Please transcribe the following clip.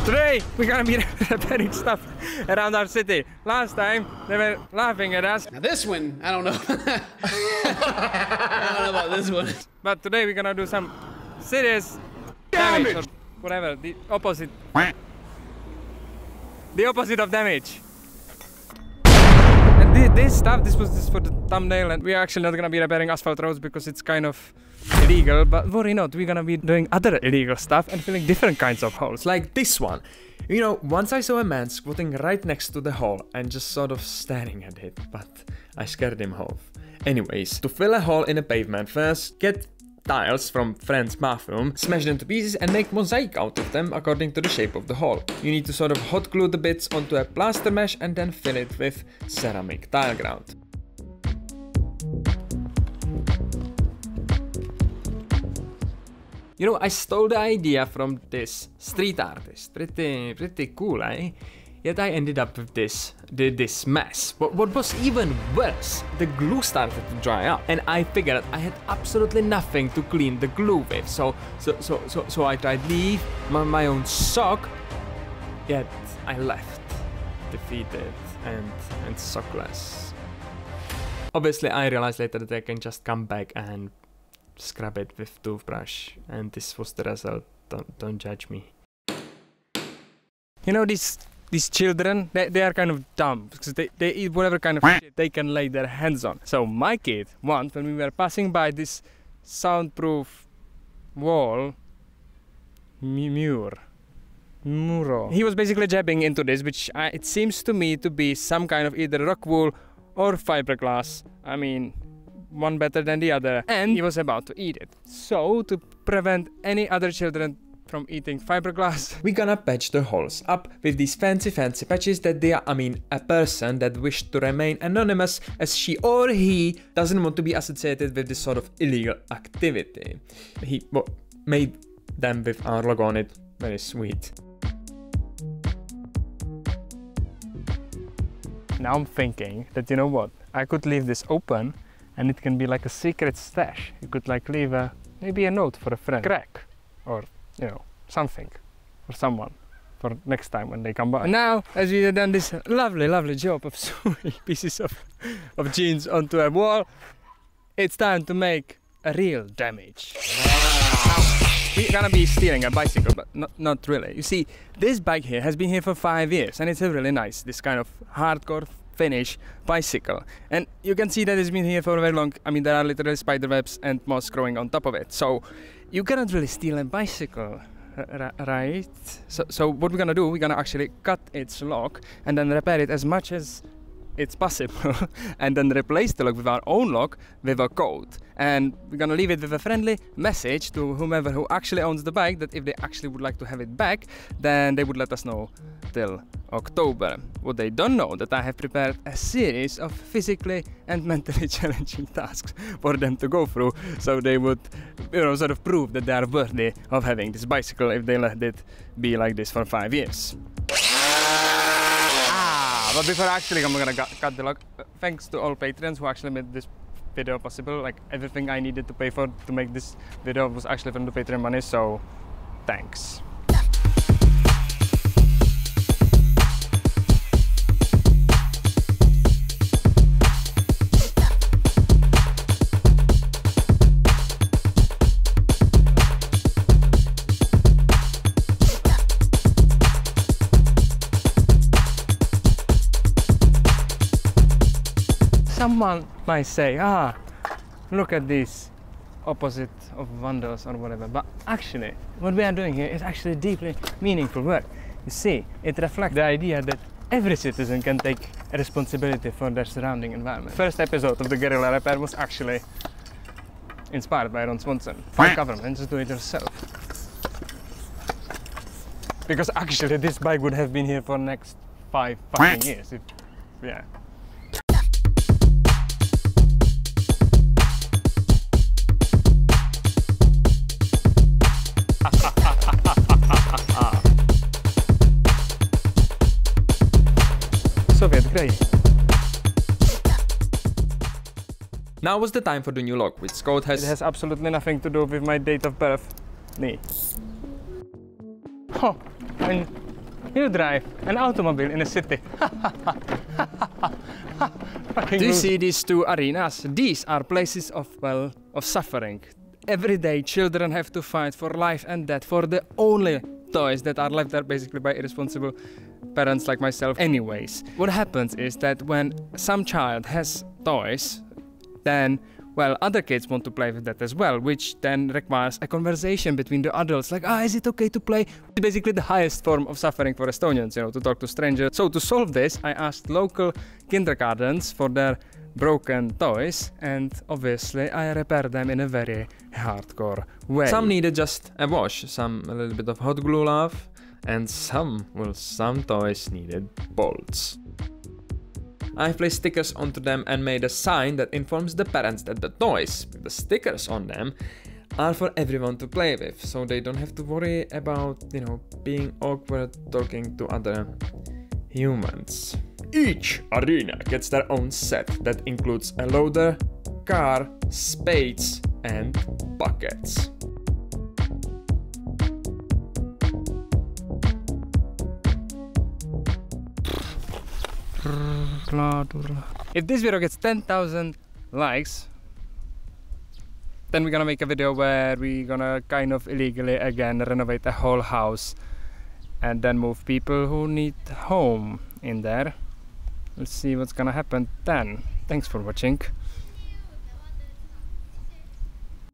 Today we're gonna be repairing stuff around our city. Last time they were laughing at us. Now this one, I don't know. I don't know about this one. But today we're gonna do some serious damage or whatever, the opposite. The opposite of damage. And this stuff, this was just for the thumbnail, and we're actually not gonna be repairing asphalt roads because it's kind of illegal, but worry not, we're gonna be doing other illegal stuff and filling different kinds of holes. Like this one. You know, once I saw a man squatting right next to the hole and just sort of staring at it, but I scared him off. Anyways, to fill a hole in a pavement, first get tiles from friend's bathroom, smash them to pieces and make mosaic out of them according to the shape of the hole. You need to sort of hot glue the bits onto a plaster mesh and then fill it with ceramic tile grout. You know, I stole the idea from this street artist. Pretty cool, eh? Yet I ended up with this mess. What was even worse, the glue started to dry up, and I figured I had absolutely nothing to clean the glue with. So I tried leave my own sock. Yet I left, defeated and sockless. Obviously, I realized later that I can just come back and scrub it with toothbrush, and this was the result. Don't judge me. You know, these children, they are kind of dumb because they eat whatever kind of shit they can lay their hands on. So my kid once, when we were passing by this soundproof wall mural, he was basically jabbing into this, which it seems to me to be some kind of either rock wool or fiberglass. I mean, one better than the other, and he was about to eat it. So to prevent any other children from eating fiberglass, we're gonna patch the holes up with these fancy patches that they are, a person that wished to remain anonymous as she or he doesn't want to be associated with this sort of illegal activity. He made them with our logo on it. Very sweet. Now I'm thinking that, you know what, I could leave this open and it can be like a secret stash. You could like leave maybe a note for a friend, crack, or you know, something for someone for next time when they come by. Now, as we have done this lovely job of sewing pieces of jeans onto a wall, it's time to make a real damage. Now, we're gonna be stealing a bicycle, but not really. You see, this bike here has been here for 5 years and it's a really nice, this kind of hardcore finish bicycle, and you can see that it's been here for very long. I mean, there are literally spider webs and moss growing on top of it, so you cannot really steal a bicycle, right? So what we're gonna do, we're gonna actually cut its lock and then repair it as much as it's possible and then replace the lock with our own lock with a code, and we're gonna leave it with a friendly message to whomever who actually owns the bike that if they actually would like to have it back, then they would let us know till October. What they don't know, that I have prepared a series of physically and mentally challenging tasks for them to go through, so they would, you know, sort of prove that they are worthy of having this bicycle if they let it be like this for 5 years. But before actually I'm gonna cut the lock, thanks to all patrons who actually made this video possible. Like, everything I needed to pay for to make this video was actually from the Patreon money, so thanks. Someone might say, look at this opposite of vandals or whatever, but actually what we are doing here is actually deeply meaningful work. You see, it reflects the idea that every citizen can take responsibility for their surrounding environment. First episode of the Guerrilla Repair was actually inspired by Ron Swanson. Fuck government, just do it yourself. Because actually this bike would have been here for the next 5 fucking years. Yeah. Soviet, great. Now was the time for the new lock, which Scott has... It has absolutely nothing to do with my date of birth. Me. Oh, and You drive an automobile in a city. Do you see these two arenas? These are places of, well, of suffering. Every day children have to fight for life and death for the only toys that are left there basically by irresponsible parents like myself anyways. What happens is that when some child has toys, then, well, other kids want to play with that as well, which then requires a conversation between the adults, like, is it okay to play? It's basically the highest form of suffering for Estonians, you know, to talk to strangers. So to solve this, I asked local kindergartens for their broken toys, and obviously I repair them in a very hardcore way. Some needed just a wash, some a little bit of hot glue love, and some toys needed bolts. I've placed stickers onto them and made a sign that informs the parents that the toys with the stickers on them are for everyone to play with, so they don't have to worry about, you know, being awkward talking to other humans. Each arena gets their own set that includes a loader, car, spades, and buckets. If this video gets 10,000 likes, then we're gonna make a video where we're gonna kind of illegally again renovate the whole house and then move people who need home in there. Let's see what's gonna happen then. Thanks for watching.